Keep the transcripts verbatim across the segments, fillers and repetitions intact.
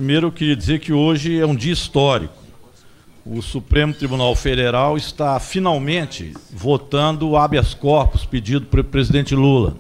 Primeiro, eu queria dizer que hoje é um dia histórico. O Supremo Tribunal Federal está finalmente votando o habeas corpus pedido pelo presidente Lula.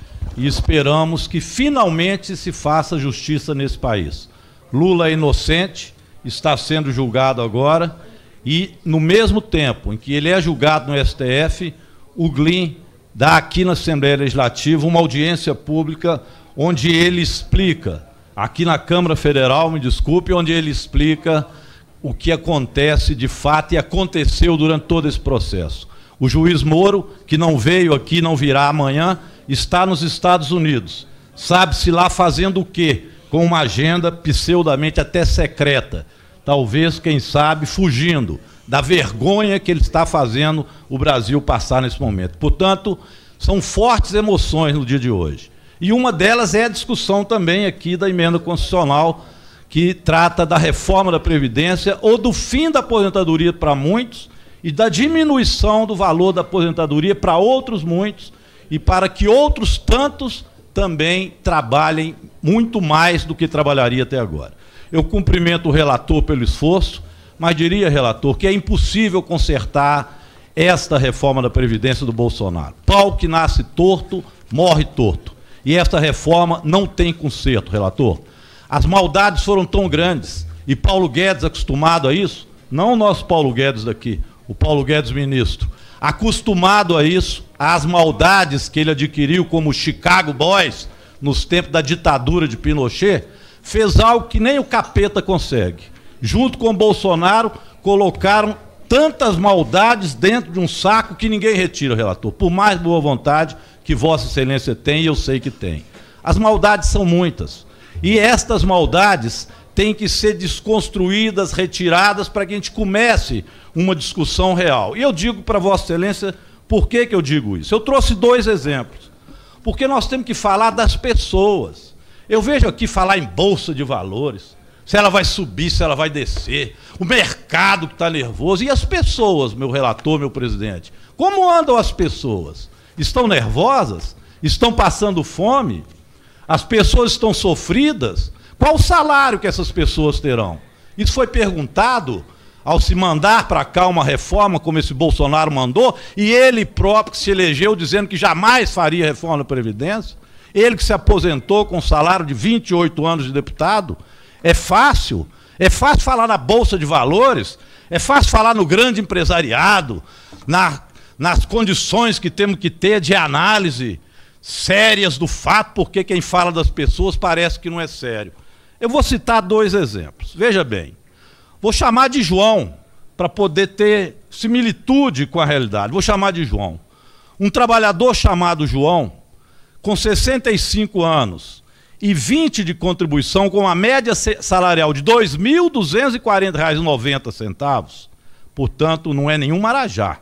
E esperamos que finalmente se faça justiça nesse país. Lula é inocente, está sendo julgado agora, e no mesmo tempo em que ele é julgado no S T F, o G L I M dá aqui na Assembleia Legislativa uma audiência pública onde ele explica, aqui na Câmara Federal, me desculpe, onde ele explica o que acontece de fato e aconteceu durante todo esse processo. O juiz Moro, que não veio aqui, não virá amanhã, está nos Estados Unidos. Sabe-se lá fazendo o quê? Com uma agenda pseudamente até secreta. Talvez, quem sabe, fugindo da vergonha que ele está fazendo o Brasil passar nesse momento. Portanto, são fortes emoções no dia de hoje. E uma delas é a discussão também aqui da emenda constitucional que trata da reforma da Previdência ou do fim da aposentadoria para muitos e da diminuição do valor da aposentadoria para outros muitos e para que outros tantos também trabalhem muito mais do que trabalharia até agora. Eu cumprimento o relator pelo esforço, mas diria, relator, que é impossível consertar esta reforma da Previdência do Bolsonaro. Pau que nasce torto, morre torto. E esta reforma não tem conserto, relator. As maldades foram tão grandes, e Paulo Guedes, acostumado a isso, não o nosso Paulo Guedes daqui, o Paulo Guedes ministro, acostumado a isso, às maldades que ele adquiriu como Chicago Boys, nos tempos da ditadura de Pinochet, fez algo que nem o capeta consegue. Junto com o Bolsonaro, colocaram tantas maldades dentro de um saco que ninguém retira, relator, por mais boa vontade que Vossa Excelência tem, e eu sei que tem. As maldades são muitas. E estas maldades têm que ser desconstruídas, retiradas, para que a gente comece uma discussão real. E eu digo para Vossa Excelência, por que que eu digo isso? Eu trouxe dois exemplos. Porque nós temos que falar das pessoas. Eu vejo aqui falar em Bolsa de Valores, se ela vai subir, se ela vai descer, o mercado que está nervoso, e as pessoas, meu relator, meu presidente? Como andam as pessoas? Estão nervosas? Estão passando fome? As pessoas estão sofridas? Qual o salário que essas pessoas terão? Isso foi perguntado ao se mandar para cá uma reforma como esse Bolsonaro mandou, e ele próprio que se elegeu dizendo que jamais faria reforma da Previdência, ele que se aposentou com um salário de vinte e oito anos de deputado. É fácil? É fácil falar na Bolsa de Valores? É fácil falar no grande empresariado, na, nas condições que temos que ter de análise sérias do fato, porque quem fala das pessoas parece que não é sério. Eu vou citar dois exemplos. Veja bem, vou chamar de João, para poder ter similitude com a realidade. Vou chamar de João. Um trabalhador chamado João, com sessenta e cinco anos e vinte de contribuição, com uma média salarial de dois mil duzentos e quarenta reais e noventa centavos, portanto, não é nenhum marajá.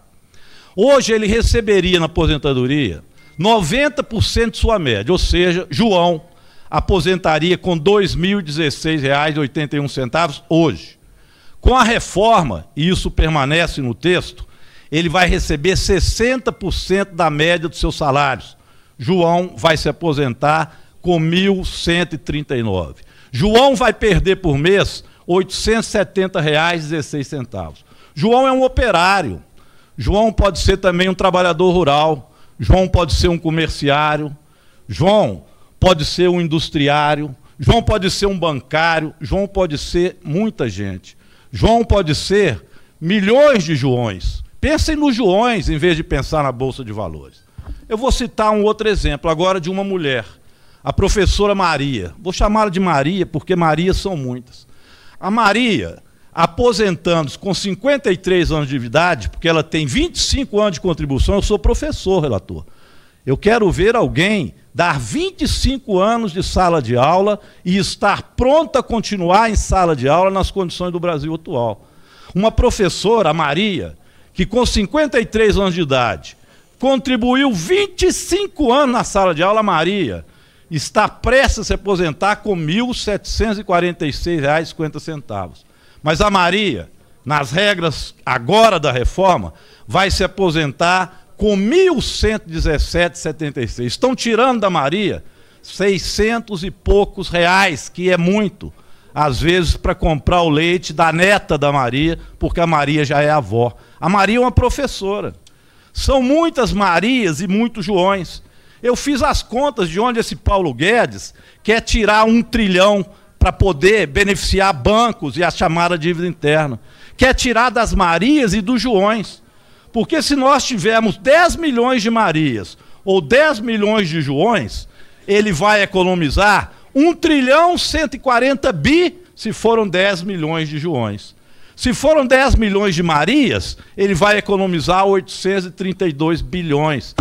Hoje ele receberia na aposentadoria noventa por cento de sua média, ou seja, João aposentaria com dois mil e dezesseis reais e oitenta e um centavos hoje. Com a reforma, e isso permanece no texto, ele vai receber sessenta por cento da média dos seus salários. João vai se aposentar com mil cento e trinta e nove reais. João vai perder por mês oitocentos e setenta reais e dezesseis centavos. João é um operário. João pode ser também um trabalhador rural. João pode ser um comerciário. João pode ser um industriário. João pode ser um bancário. João pode ser muita gente. João pode ser milhões de Joões. Pensem nos Joões em vez de pensar na Bolsa de Valores. Eu vou citar um outro exemplo agora de uma mulher, a professora Maria. Vou chamá-la de Maria porque Marias são muitas. A Maria, aposentando-se com cinquenta e três anos de idade, porque ela tem vinte e cinco anos de contribuição, eu sou professor, relator. Eu quero ver alguém dar vinte e cinco anos de sala de aula e estar pronta a continuar em sala de aula nas condições do Brasil atual. Uma professora, a Maria, que com cinquenta e três anos de idade, contribuiu vinte e cinco anos na sala de aula, a Maria está prestes a se aposentar com mil setecentos e quarenta e seis reais e cinquenta centavos. Mas a Maria, nas regras agora da reforma, vai se aposentar com mil cento e dezessete reais e setenta e seis centavos. Estão tirando da Maria seiscentos e poucos reais, que é muito. às vezes para comprar o leite da neta da Maria, porque a Maria já é avó. A Maria é uma professora. São muitas Marias e muitos Joões. Eu fiz as contas de onde esse Paulo Guedes quer tirar um trilhão para poder beneficiar bancos e a chamada dívida interna. Quer tirar das Marias e dos Joões. Porque se nós tivermos dez milhões de Marias ou dez milhões de Joões, ele vai economizar um trilhão cento e quarenta bi se foram dez milhões de Joões. Se foram dez milhões de Marias, ele vai economizar oitocentos e trinta e dois bilhões.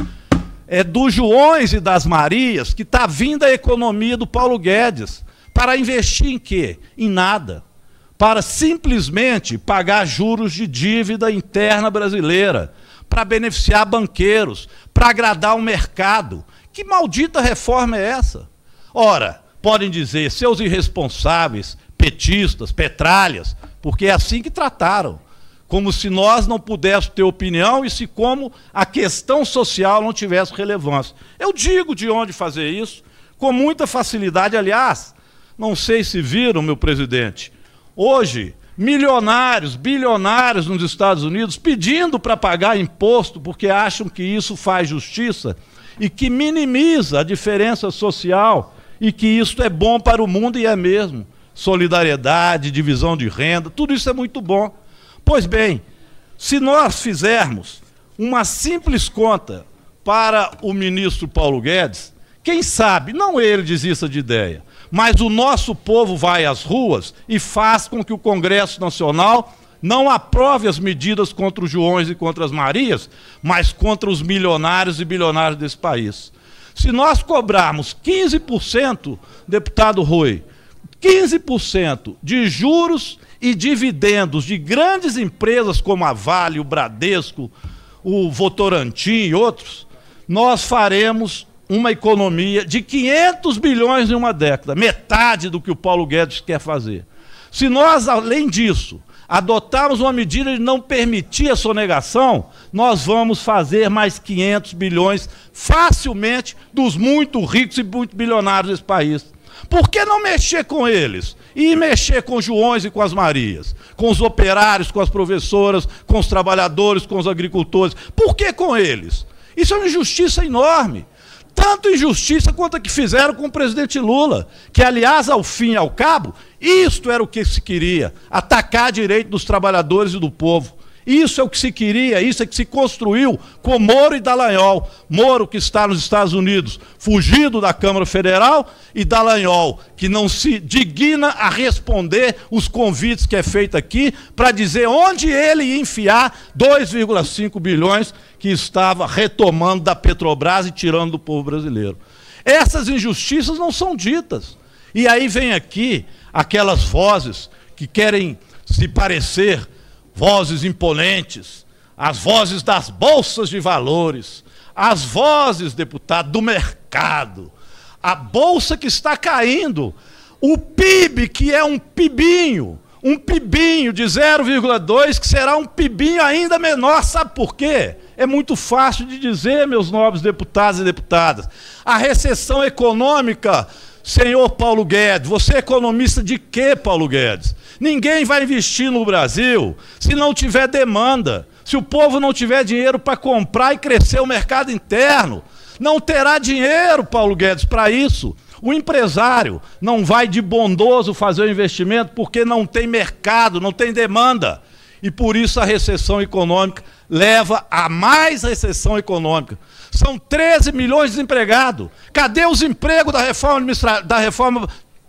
É dos Joões e das Marias que está vindo a economia do Paulo Guedes. Para investir em quê? Em nada. Para simplesmente pagar juros de dívida interna brasileira, para beneficiar banqueiros, para agradar o mercado. Que maldita reforma é essa? Ora, podem dizer, seus irresponsáveis, petistas, petralhas, porque é assim que trataram. Como se nós não pudéssemos ter opinião e se como a questão social não tivesse relevância. Eu digo de onde fazer isso, com muita facilidade. Aliás, não sei se viram, meu presidente, hoje, milionários, bilionários nos Estados Unidos pedindo para pagar imposto porque acham que isso faz justiça e que minimiza a diferença social e que isso é bom para o mundo, e é mesmo. Solidariedade, divisão de renda, tudo isso é muito bom. Pois bem, se nós fizermos uma simples conta para o ministro Paulo Guedes, quem sabe, não ele desista de ideia, mas o nosso povo vai às ruas e faz com que o Congresso Nacional não aprove as medidas contra os Joões e contra as Marias, mas contra os milionários e bilionários desse país. Se nós cobrarmos quinze por cento, deputado Rui, quinze por cento de juros e dividendos de grandes empresas como a Vale, o Bradesco, o Votorantim e outros, nós faremos uma economia de quinhentos bilhões em uma década, metade do que o Paulo Guedes quer fazer. Se nós, além disso, adotarmos uma medida de não permitir a sonegação, nós vamos fazer mais quinhentos bilhões facilmente dos muito ricos e muito bilionários desse país. Por que não mexer com eles? E mexer com os Joões e com as Marias? Com os operários, com as professoras, com os trabalhadores, com os agricultores? Por que com eles? Isso é uma injustiça enorme. Tanto injustiça quanto a que fizeram com o presidente Lula, que, aliás, ao fim e ao cabo, isto era o que se queria, atacar direito dos trabalhadores e do povo. Isso é o que se queria, isso é que se construiu com Moro e Dallagnol. Moro, que está nos Estados Unidos, fugido da Câmara Federal, e Dallagnol, que não se digna a responder os convites que é feito aqui para dizer onde ele ia enfiar dois vírgula cinco bilhões que estava retomando da Petrobras e tirando do povo brasileiro. Essas injustiças não são ditas. E aí vem aqui aquelas vozes que querem se parecer vozes imponentes, as vozes das bolsas de valores, as vozes, deputado, do mercado, a bolsa que está caindo, o P I B, que é um pibinho, um pibinho de zero vírgula dois, que será um pibinho ainda menor. Sabe por quê? É muito fácil de dizer, meus nobres deputados e deputadas. A recessão econômica, senhor Paulo Guedes, você é economista de quê, Paulo Guedes? Ninguém vai investir no Brasil se não tiver demanda, se o povo não tiver dinheiro para comprar e crescer o mercado interno. Não terá dinheiro, Paulo Guedes, para isso. O empresário não vai de bondoso fazer o investimento porque não tem mercado, não tem demanda. E por isso a recessão econômica leva a mais recessão econômica. São treze milhões de desempregados. Cadê os empregos da reforma, da reforma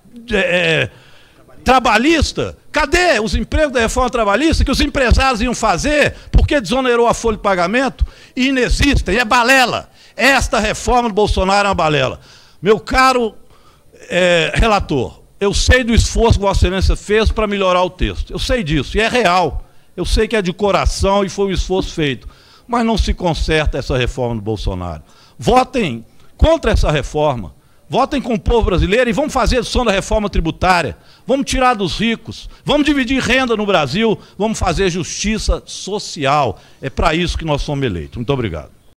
é, trabalhista? Cadê os empregos da reforma trabalhista que os empresários iam fazer porque desonerou a folha de pagamento? Inexistem, é balela. Esta reforma do Bolsonaro é uma balela. Meu caro é, relator, eu sei do esforço que Vossa Excelência fez para melhorar o texto. Eu sei disso, e é real. Eu sei que é de coração e foi um esforço feito. Mas não se conserta essa reforma do Bolsonaro. Votem contra essa reforma. Votem com o povo brasileiro e vamos fazer som da reforma tributária. Vamos tirar dos ricos. Vamos dividir renda no Brasil. Vamos fazer justiça social. É para isso que nós somos eleitos. Muito obrigado.